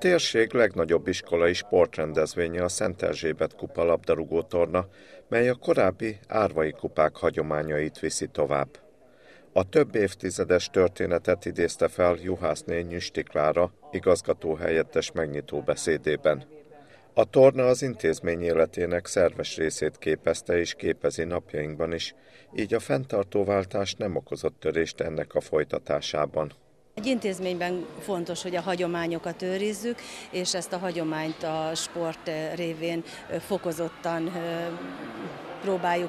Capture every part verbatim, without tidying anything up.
térség legnagyobb iskolai sportrendezvénye a Szent Erzsébet kupa labdarúgótorna, mely a korábbi árvai kupák hagyományait viszi tovább. A több évtizedes történetet idézte fel juhászné Nyüsti Klára, igazgatóhelyettes megnyitó beszédében. A torna az intézmény életének szerves részét képezte és képezi napjainkban is, így a fenntartóváltás nem okozott törést ennek a folytatásában. Egy intézményben fontos, hogy a hagyományokat őrizzük, és ezt a hagyományt a sport révén fokozottan próbáljuk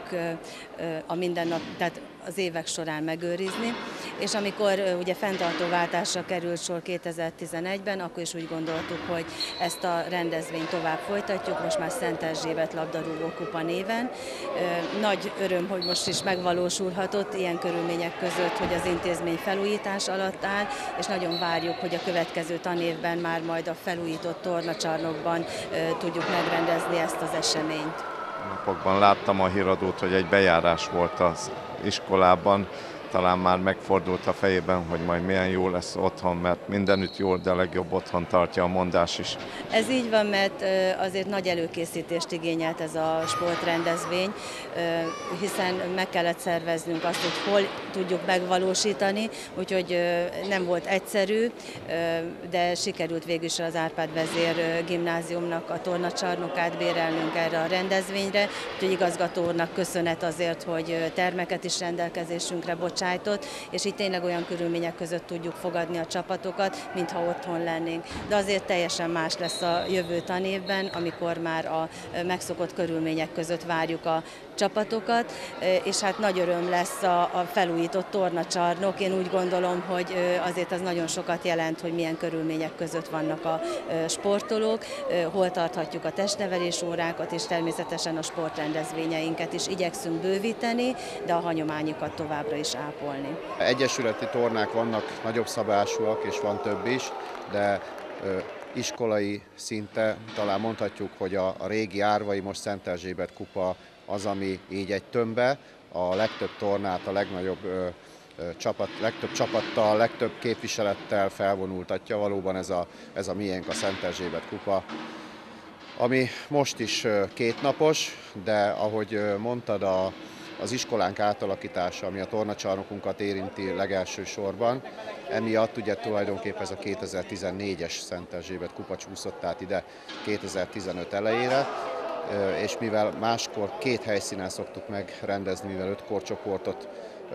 a mindennap, tehát az évek során megőrizni, és amikor ugye fenntartóváltásra került sor kétezer-tizenegyben, akkor is úgy gondoltuk, hogy ezt a rendezvényt tovább folytatjuk, most már Szent Erzsébet labdarúgó kupa néven. Nagy öröm, hogy most is megvalósulhatott ilyen körülmények között, hogy az intézmény felújítás alatt áll, és nagyon várjuk, hogy a következő tanévben már majd a felújított tornacsarnokban tudjuk megrendezni ezt az eseményt. Napokban láttam a híradót, hogy egy bejárás volt az iskolában, talán már megfordult a fejében, hogy majd milyen jó lesz otthon, mert mindenütt jó, de legjobb otthon tartja a mondás is. Ez így van, mert azért nagy előkészítést igényelt ez a sportrendezvény, hiszen meg kellett szerveznünk azt, hogy hol tudjuk megvalósítani, úgyhogy nem volt egyszerű, de sikerült végül is az Árpád vezér gimnáziumnak a tornacsarnokát bérelnünk erre a rendezvényre, úgyhogy igazgató úrnak köszönet azért, hogy termeket is rendelkezésünkre bocsánat, és itt tényleg olyan körülmények között tudjuk fogadni a csapatokat, mintha otthon lennénk. De azért teljesen más lesz a jövő tanévben, amikor már a megszokott körülmények között várjuk a csapatokat, és hát nagy öröm lesz a felújított tornacsarnok. Én úgy gondolom, hogy azért az nagyon sokat jelent, hogy milyen körülmények között vannak a sportolók, hol tarthatjuk a testnevelés órákat, és természetesen a sportrendezvényeinket is igyekszünk bővíteni, de a hagyományokat továbbra is ápolni. Egyesületi tornák vannak nagyobb szabásúak, és van több is, de iskolai szinte talán mondhatjuk, hogy a, a régi árvai, most Szent Erzsébet kupa az, ami így egy tömbbe a legtöbb tornát, a legnagyobb ö, ö, csapat, legtöbb csapattal, legtöbb képviselettel felvonultatja. Valóban ez a, ez a miénk, a Szent Erzsébet kupa, ami most is kétnapos, de ahogy mondtad, a, az iskolánk átalakítása, ami a tornacsarnokunkat érinti legelső sorban, emiatt ugye tulajdonképpen ez a kétezer-tizennégyes Szent Erzsébet kupa csúszott át ide kétezer-tizenöt elejére, és mivel máskor két helyszínen szoktuk megrendezni, mivel öt korcsoportot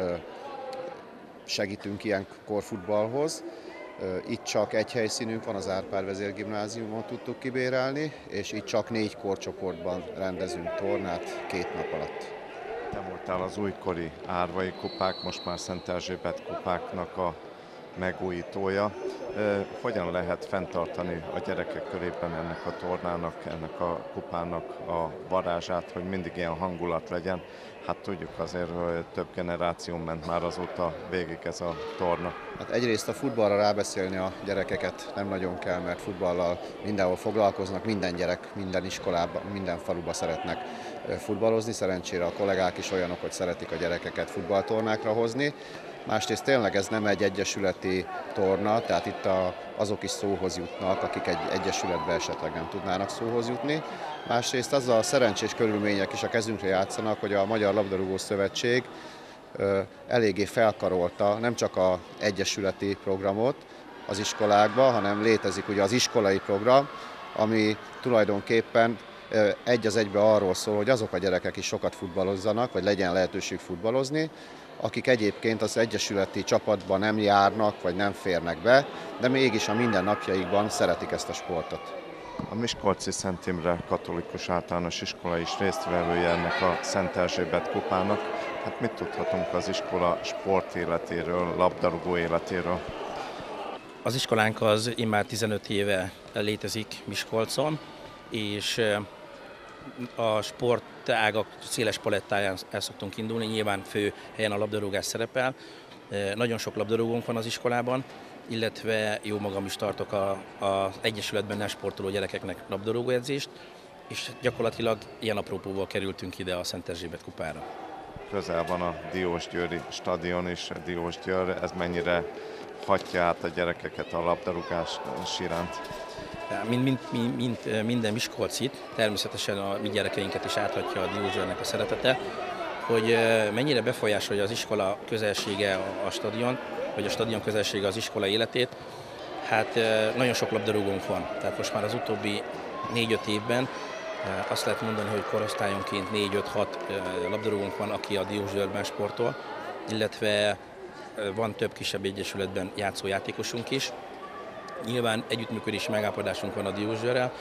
segítünk ilyen korfutballhoz, itt csak egy helyszínünk van, az Árpád vezér gimnáziumon tudtuk kibérelni, és itt csak négy korcsoportban rendezünk tornát két nap alatt. Te voltál az újkori árvai kupák, most már Szent Erzsébet kupáknak a megújítója. Hogyan lehet fenntartani a gyerekek körében ennek a tornának, ennek a kupának a varázsát, hogy mindig ilyen hangulat legyen? Hát tudjuk azért, hogy több generáció ment már azóta végig ez a torna. Hát egyrészt a futballra rábeszélni a gyerekeket nem nagyon kell, mert futballal mindenhol foglalkoznak, minden gyerek, minden iskolában, minden faluban szeretnek futballozni. Szerencsére a kollégák is olyanok, hogy szeretik a gyerekeket futballtornákra hozni. Másrészt tényleg ez nem egy egyesületi torna, tehát itt a, azok is szóhoz jutnak, akik egy egyesületbe esetleg nem tudnának szóhoz jutni. Másrészt az a szerencsés körülmények is a kezünkre játszanak, hogy a Magyar Labdarúgó Szövetség ö, eléggé felkarolta nem csak az egyesületi programot az iskolákba, hanem létezik ugye az iskolai program, ami tulajdonképpen ö, egy az egybe arról szól, hogy azok a gyerekek is sokat futballozzanak, vagy legyen lehetőség futballozni, akik egyébként az egyesületi csapatban nem járnak, vagy nem férnek be, de mégis a mindennapjaikban szeretik ezt a sportot. A Miskolci Szent Imre Katolikus Általános Iskola is résztvevője ennek a Szent Erzsébet kupának. Hát mit tudhatunk az iskola sport életéről, labdarúgó életéről? Az iskolánk az immár tizenöt éve létezik Miskolcon, és a sportágak széles palettáján el szoktunk indulni, nyilván fő helyen a labdarúgás szerepel. Nagyon sok labdarúgónk van az iskolában, illetve jó magam is tartok az egyesületben nem sportoló gyerekeknek labdarúgóedzést, és gyakorlatilag ilyen aprópóval kerültünk ide a Szent Erzsébet kupára. Közel van a Diósgyőri stadion is, Diósgyőr, ez mennyire hatja át a gyerekeket a labdarúgás iránt? mint, mint, mint, mint minden miskolcit, természetesen a mi gyerekeinket is áthatja a Diósgyőrnek a szeretete, hogy mennyire befolyásolja az iskola közelsége a stadion, vagy a stadion közelsége az iskola életét. Hát nagyon sok labdarúgónk van, tehát most már az utóbbi négy-öt évben azt lehet mondani, hogy korosztályonként négy-öt-hat labdarúgónk van, aki a Diósgyőrben sportol, illetve van több kisebb egyesületben játszó játékosunk is. Nyilván együttműködési megállapodásunk van a Diósgyőrrel,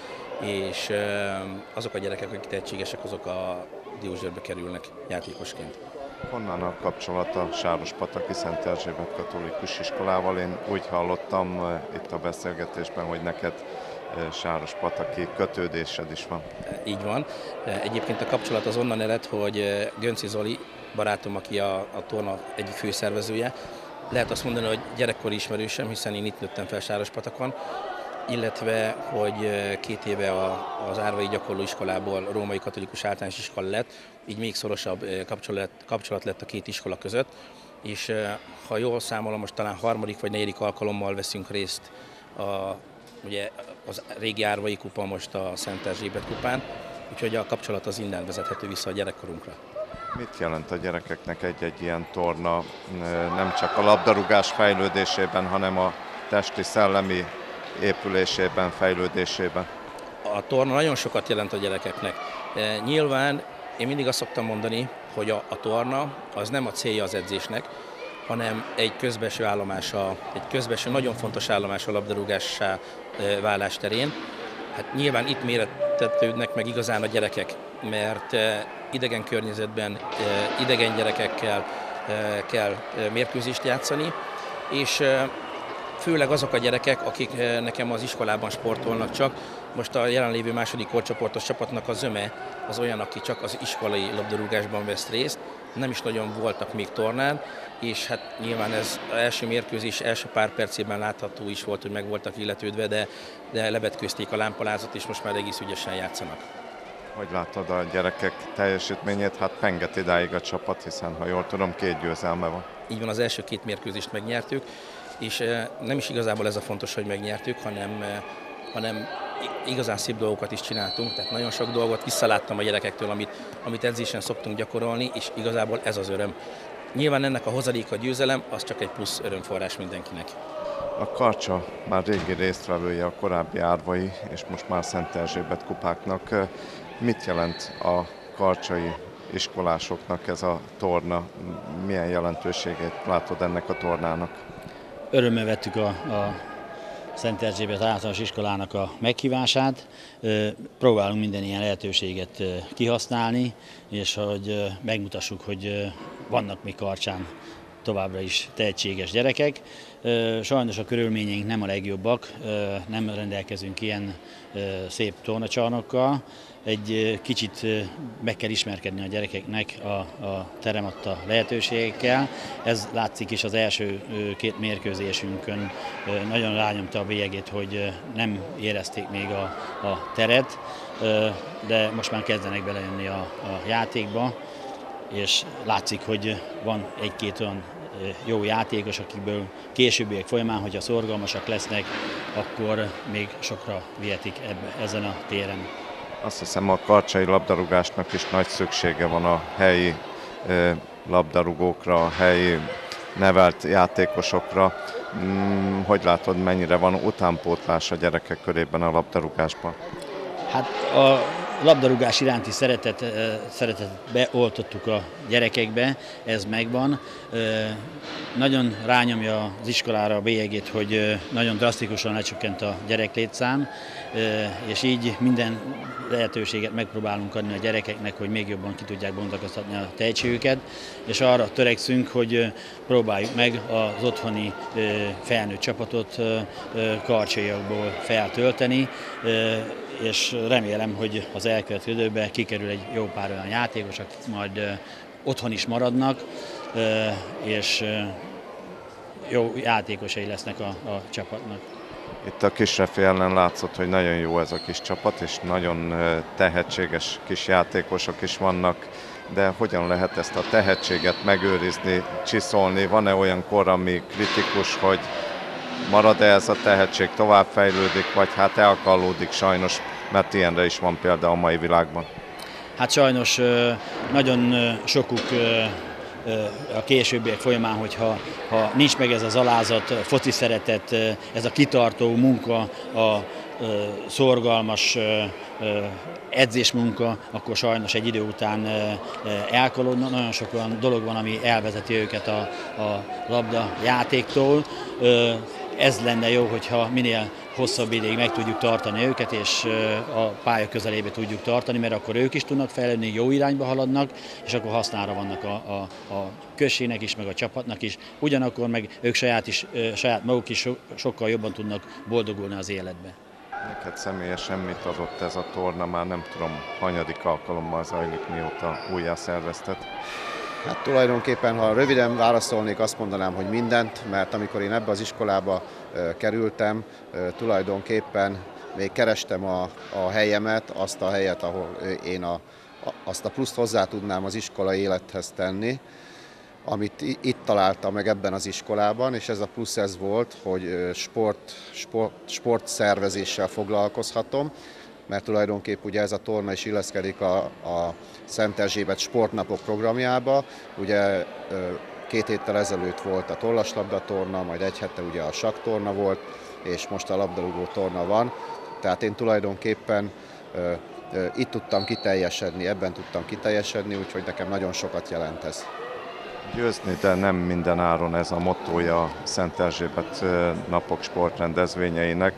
és azok a gyerekek, akik tehetségesek, azok a Diósgyőrbe kerülnek játékosként. Honnan a kapcsolat a Sárospataki Szent Erzsébet Katolikus Iskolával? Én úgy hallottam itt a beszélgetésben, hogy neked Sárospataki kötődésed is van. Így van. Egyébként a kapcsolat az onnan ered, hogy Gönci Zoli, barátom, aki a, a torna egyik főszervezője, lehet azt mondani, hogy gyerekkori ismerősem, hiszen én itt nőttem fel Sárospatakon, illetve hogy két éve az Árvai Gyakorlóiskolából Római Katolikus Általános Iskola lett, így még szorosabb kapcsolat, kapcsolat lett a két iskola között, és ha jól számolom, most talán harmadik vagy negyedik alkalommal veszünk részt a, ugye az régi Árvai kupa, most a Szent Erzsébet kupán, úgyhogy a kapcsolat az innen vezethető vissza a gyerekkorunkra. Mit jelent a gyerekeknek egy-egy ilyen torna, nem csak a labdarúgás fejlődésében, hanem a testi, szellemi épülésében, fejlődésében? A torna nagyon sokat jelent a gyerekeknek. Nyilván én mindig azt szoktam mondani, hogy a, a torna az nem a célja az edzésnek, hanem egy közbenső állomása, egy közbenső nagyon fontos állomás a labdarúgássá válás terén. Hát nyilván itt mérettetődnek meg igazán a gyerekek, mert idegen környezetben, idegen gyerekekkel kell mérkőzést játszani, és főleg azok a gyerekek, akik nekem az iskolában sportolnak csak. Most a jelenlévő második korcsoportos csapatnak a zöme az olyan, aki csak az iskolai labdarúgásban vesz részt, nem is nagyon voltak még tornán, és hát nyilván ez az első mérkőzés első pár percében látható is volt, hogy meg voltak illetődve, de, de levetkőzték a lámpalázat, és most már egész ügyesen játszanak. Hogy látod a gyerekek teljesítményét? Hát penget idáig a csapat, hiszen ha jól tudom, két győzelme van. Így van, az első két mérkőzést megnyertük, és nem is igazából ez a fontos, hogy megnyertük, hanem, hanem igazán szép dolgokat is csináltunk, tehát nagyon sok dolgot visszaláttam a gyerekektől, amit, amit edzésen szoktunk gyakorolni, és igazából ez az öröm. Nyilván ennek a hozadéka a győzelem, az csak egy plusz örömforrás mindenkinek. A Karcsa már régi résztvevője a korábbi Árvai és most már Szent Erzsébet kupáknak. Mit jelent a karcsai iskolásoknak ez a torna? Milyen jelentőségét látod ennek a tornának? Örömmel vettük a, a Szent Erzsébet általános iskolának a meghívását. Próbálunk minden ilyen lehetőséget kihasználni, és hogy megmutassuk, hogy vannak még Karcsán továbbra is tehetséges gyerekek. Sajnos a körülményeink nem a legjobbak, nem rendelkezünk ilyen szép tornacsarnokkal. Egy kicsit meg kell ismerkedni a gyerekeknek a, a terem adta lehetőségekkel. Ez látszik is az első két mérkőzésünkön. Nagyon rányomta a bélyegét, hogy nem érezték még a, a teret, de most már kezdenek belejönni a, a játékba, és látszik, hogy van egy-két olyan jó játékos, akikből későbbiek folyamán, hogyha szorgalmasak lesznek, akkor még sokra vihetik ebbe, ezen a téren. Azt hiszem, a karcsai labdarúgásnak is nagy szüksége van a helyi labdarúgókra, a helyi nevelt játékosokra. Hogy látod, mennyire van utánpótlás a gyerekek körében a labdarúgásban? Hát a labdarúgás iránti szeretet, szeretetet beoltottuk a gyerekekbe, ez megvan. Nagyon rányomja az iskolára a bélyegét, hogy nagyon drasztikusan lecsökkent a gyereklétszám, és így minden lehetőséget megpróbálunk adni a gyerekeknek, hogy még jobban ki tudják bontakoztatni a tehetségüket, és arra törekszünk, hogy próbáljuk meg az otthoni felnőtt csapatot karcsaiakból feltölteni, és remélem, hogy az elkövetkező időben kikerül egy jó pár olyan játékos, akik majd otthon is maradnak, és jó játékosai lesznek a, a csapatnak. Itt a Kisrefi ellen látszott, hogy nagyon jó ez a kis csapat, és nagyon tehetséges kis játékosok is vannak, de hogyan lehet ezt a tehetséget megőrizni, csiszolni? Van-e olyan kor, ami kritikus, hogy marad-e ez a tehetség, továbbfejlődik, vagy hát elkallódik sajnos, mert ilyenre is van példa a mai világban? Hát sajnos nagyon sokuk a későbbiek folyamán, hogyha ha nincs meg ez az alázat, foci szeretet, ez a kitartó munka, a szorgalmas edzésmunka, akkor sajnos egy idő után elkalódnak. Nagyon sok olyan dolog van, ami elvezeti őket a, a labda játéktól. Ez lenne jó, hogyha minél hosszabb ideig meg tudjuk tartani őket, és a pálya közelébe tudjuk tartani, mert akkor ők is tudnak fejlődni, jó irányba haladnak, és akkor hasznára vannak a, a, a községnek is, meg a csapatnak is. Ugyanakkor meg ők saját, is, saját maguk is so, sokkal jobban tudnak boldogulni az életbe. Neked személyesen mit adott ez a torna? Már nem tudom, hanyadik alkalommal zajlik, mióta újjá szervezted? Hát tulajdonképpen, ha röviden válaszolnék, azt mondanám, hogy mindent, mert amikor én ebbe az iskolába kerültem, tulajdonképpen még kerestem a, a helyemet, azt a helyet, ahol én a, azt a pluszt hozzá tudnám az iskola élethez tenni, amit itt találtam meg ebben az iskolában, és ez a plusz ez volt, hogy sport, sport, sportszervezéssel foglalkozhatom, mert tulajdonképp ugye ez a torna is illeszkedik a, a Szent Erzsébet sportnapok programjába. Ugye két héttel ezelőtt volt a tollaslabda torna, majd egy hete ugye a sakktorna volt, és most a labdarúgó torna van. Tehát én tulajdonképpen ö, ö, itt tudtam kiteljesedni, ebben tudtam kiteljesedni, úgyhogy nekem nagyon sokat jelent ez. Győzni, de nem minden áron, ez a mottója a Szent Erzsébet napok sportrendezvényeinek.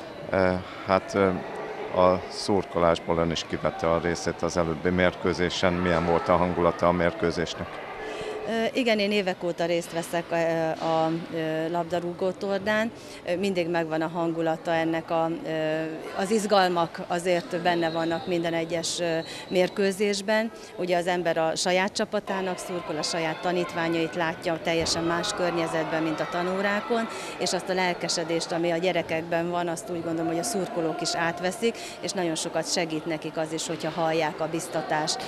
Hát a szurkolásból ön is kivette a részét az előbbi mérkőzésen. Milyen volt a hangulata a mérkőzésnek? Igen, én évek óta részt veszek a, a labdarúgó tornán, mindig megvan a hangulata ennek, a, az izgalmak azért benne vannak minden egyes mérkőzésben. Ugye az ember a saját csapatának szurkol, a saját tanítványait látja teljesen más környezetben, mint a tanórákon, és azt a lelkesedést, ami a gyerekekben van, azt úgy gondolom, hogy a szurkolók is átveszik, és nagyon sokat segít nekik az is, hogyha hallják a biztatást.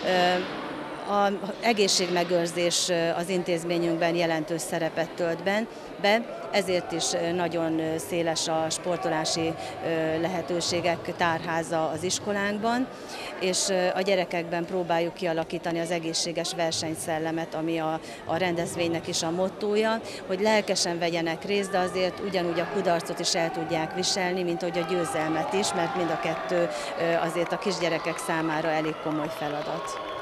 Az egészségmegőrzés az intézményünkben jelentős szerepet tölt be, ezért is nagyon széles a sportolási lehetőségek tárháza az iskolánkban, és a gyerekekben próbáljuk kialakítani az egészséges versenyszellemet, ami a, a rendezvénynek is a mottója, hogy lelkesen vegyenek részt, de azért ugyanúgy a kudarcot is el tudják viselni, mint hogy a győzelmet is, mert mind a kettő azért a kisgyerekek számára elég komoly feladat.